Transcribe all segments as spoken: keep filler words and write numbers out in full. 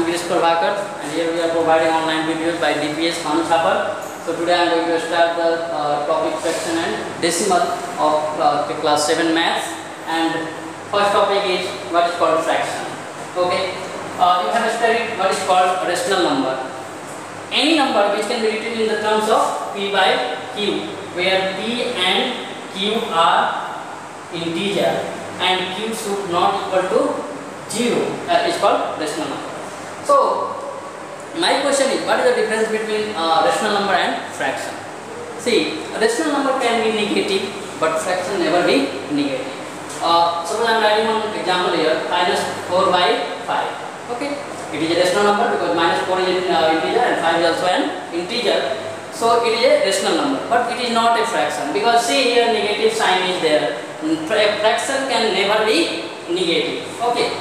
Girish Prabhakar, and here we are providing online videos by D P S Manu Thapar. So today I am going to start the uh, topic fraction and decimal of uh, the class seven maths, and first topic is what is called fraction. Okay, uh, you have studied what is called rational number. Any number which can be written in the terms of P by Q, where P and Q are integer and Q should not equal to zero, uh, is called rational number. So my question is, what is the difference between uh, rational number and fraction? See, a rational number can be negative, but fraction never be negative. Uh, suppose I am writing one example here, minus four by five. Okay, it is a rational number because minus four is an uh, integer and five is also an integer. So it is a rational number, but it is not a fraction, because see here negative sign is there. Fraction can never be negative. Okay.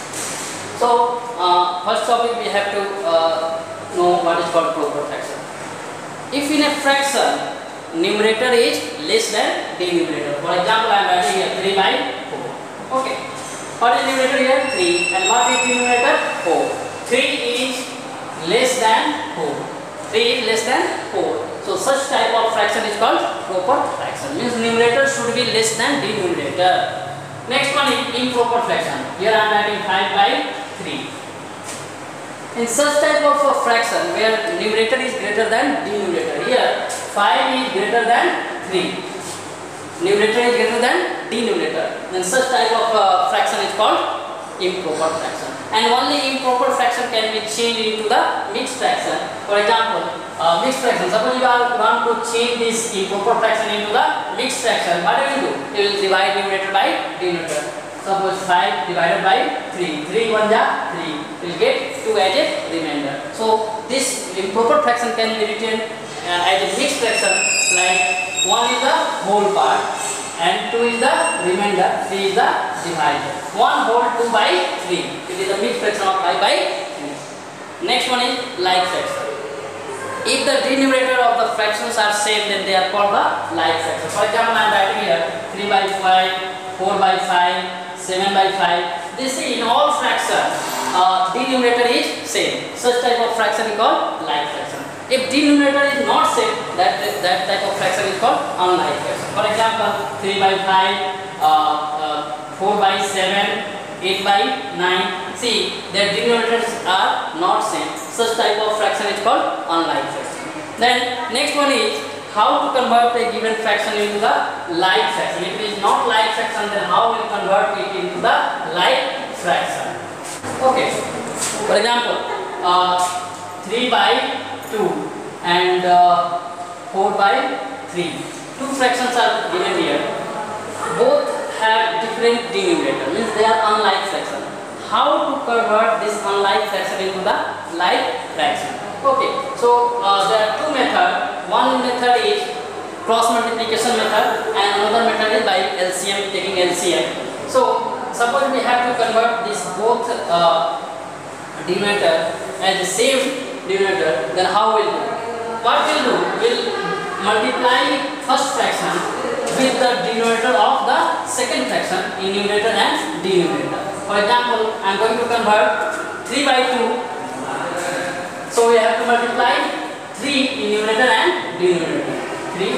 So uh, first topic we have to uh, know what is called proper fraction. If in a fraction numerator is less than denominator, for example I am writing here three by four. Okay. What is numerator here? three, and what is denominator? four. three is less than four. three is less than four. So such type of fraction is called proper fraction. Means numerator should be less than denominator. Next one is improper fraction. Here I am writing five by three. In such type of a fraction where numerator is greater than denominator, here five is greater than three. Numerator is greater than denominator. Then such type of uh, fraction is called improper fraction. And only improper fraction can be changed into the mixed fraction. For example, uh, mixed fraction. Suppose you are want to change this improper fraction into the mixed fraction. What will you do? You will divide numerator by denominator. Suppose five divided by three. three one ja three. You will get two as a remainder. So this improper fraction can be written uh, as a mixed fraction, like one is the whole part and two is the remainder, three is the divisor. one whole two by three. It is a mixed fraction of five by three. Next one is like fraction. If the denominator of the fractions are same, then they are called the like fraction. For example, I am writing here three by five, four by five, seven by five. This is in all fractions, uh, denominator is same. Such type of fraction is called like fraction. If denominator is not same, that that type of fraction is called unlike fraction. For example, three by five, uh, uh, four by seven, eight by nine. See, their denominators are not same. Such type of fraction is called unlike fraction. Then next one is how to convert a given fraction into the like fraction. If it is not like fraction, then how we convert it into the like fraction. Okay. For example, uh, three by two and uh, four by three. Two fractions are given here. Both have different denominator, means they are unlike fraction. How to convert this unlike fraction into the like fraction? Okay, so uh, there are two methods. One method is cross multiplication method and another method is by L C M, taking L C M. So suppose we have to convert this both uh, denominator as the same denominator, then how will do? What we'll do? We'll multiply first fraction with the denominator of the second fraction in numerator and denominator. For example, I am going to convert three by two. So we have to multiply three in numerator and denominator. three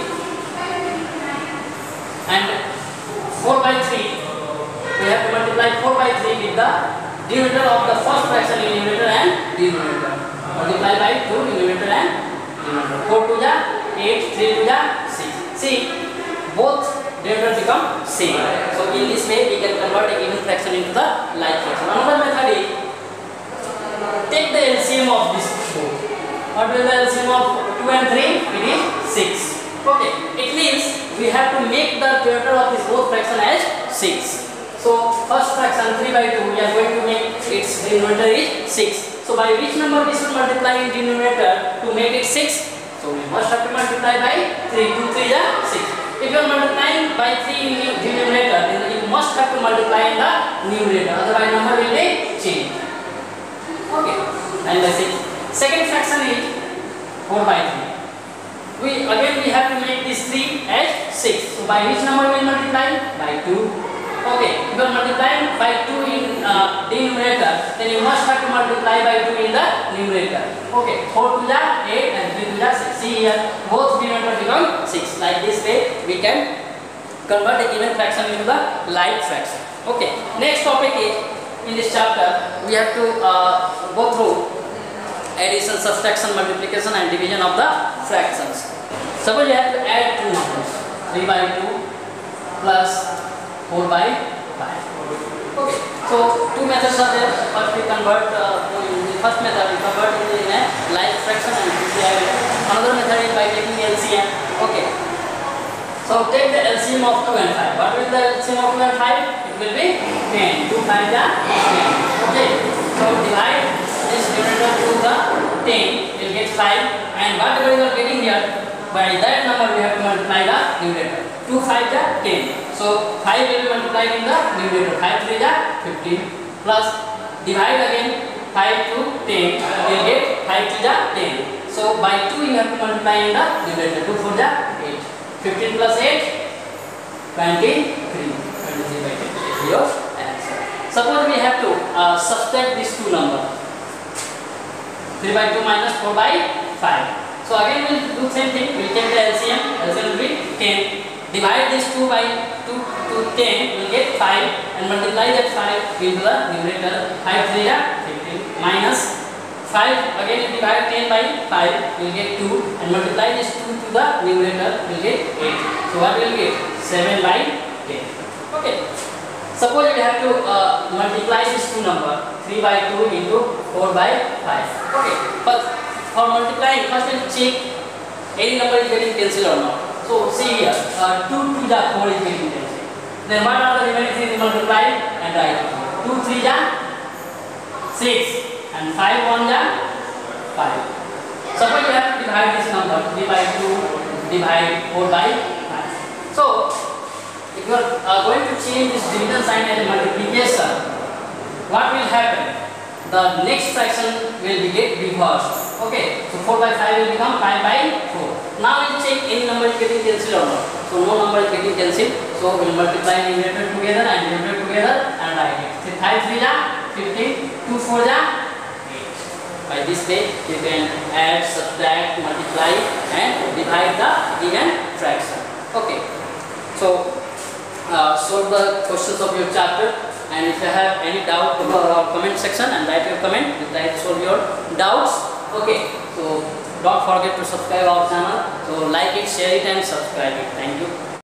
and four by three. We have to multiply four by three with the denominator of the first fraction in numerator and denominator. Multiply by two in numerator and denominator. four two ja eight, three two ja six. See, both denominators become same. So in this way we can convert a given fraction into the like fraction. Another method is take the L C M of this two. What will the L C M of two and three? It is six. Okay, it means we have to make the denominator of this both fraction as six. So first fraction three by two, we are going to make its denominator is six. So by which number we should multiply in denominator to make it six? So we must have to multiply by three. two three is six. If you are multiplying by three in the denominator, then you must have to multiply in the numerator. Otherwise number will be changed. Okay. And the six. Second fraction is four by three. We again we have to make this three as six. So by which number we will multiply? By two. Okay, if you are multiplying by two in uh, denominator, then you must have to multiply by two in the numerator. Okay, four to the eight and three to the six. See here, both denominator become six. Like this way, we can convert a given fraction into the like fraction. Okay, next topic is, in this chapter, we have to uh, go through addition, subtraction, multiplication and division of the fractions. Suppose you have to add two numbers, three by two plus four by five. Okay, so two methods are there. First we convert, uh, in the first method we convert it in a like fraction, and another method is by taking L C M. Okay, so take the L C M of two and five. What will the L C M of two and five? It will be ten. two five is ten. Okay, so divide this numerator to the ten, you will get five, and whatever you are getting here, by that number we have to multiply the numerator. two five is ten. So five will be multiplied in the numerator. five three is fifteen, plus divide again five to ten, you will get five three is ten. So by two you have to multiply in the numerator. two four is eight. fifteen plus eight, twenty-three. twenty-three by ten is your answer. Suppose we have to uh, subtract these two numbers. three by two minus four by five. So again we will do same thing. We will take the L C M. L C M will be ten. Divide this two by two to ten. We will get five, and multiply that five into the numerator. five three is fifteen minus five. Again you divide ten by five. We will get two, and multiply this two to the numerator. We will get eight. So what we will get? seven by ten. Okay. Suppose we have to uh, multiply these two numbers, three by two into four by five. Okay, but for multiplying, first we will check any number is getting cancelled or not. So see here, uh, two to the four is getting cancelled. Then what are the remaining things multiply and write? two three is six, and five one is five. Suppose you have to divide this number, three by two divide four by five. So if you are uh, going to change this division sign as a multiplication, what will happen? The next fraction will be get reversed. Okay, so four by five will become five by four. Now we will check any number is getting cancelled or not. So no number is getting cancelled. So we will multiply numerator together and numerator together and write it. So five three is fifteen, two four is eight. By this way you can add, subtract, multiply and divide the given fraction. Okay, so Uh, solve the questions of your chapter, and if you have any doubt, go to our comment section and write your comment. We'll try to solve your doubts. Okay, so don't forget to subscribe our channel. So like it, share it and subscribe it. Thank you.